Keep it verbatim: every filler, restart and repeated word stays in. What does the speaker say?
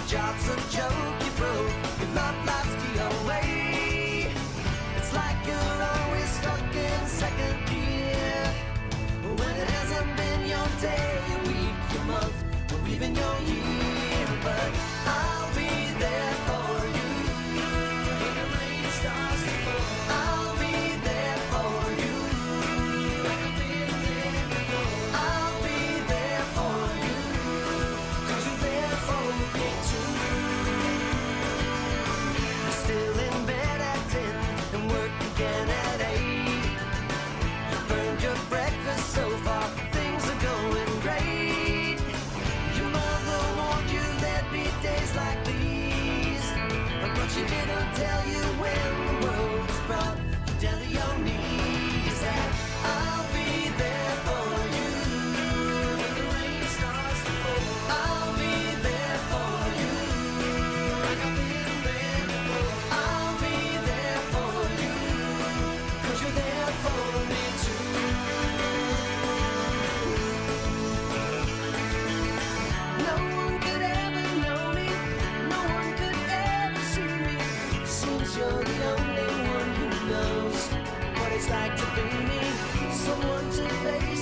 job's a joke you broke, your love life's the away. It's like you're always stuck in second gear, when it hasn't been your day, your week, your month, or even your year. But I'll be there for you when the rain starts to fall. I'll be there for you like I've been there before. I'll be there for you, 'cause you're there for me too. You're still in bed at ten and work again at eight. You burned your breakfast so far, things are going great. Your mother warned you there'd be days like these, but she didn't tell you when the world's brought you down to your knees. That I'll be there for you when the rain starts to fall. I'll be there for you like I've been there before. I'll be there for you, 'cause you're there for me too. No one could ever know me, no one could ever see me. Seems you're the only one who knows what it's like to be me, someone to face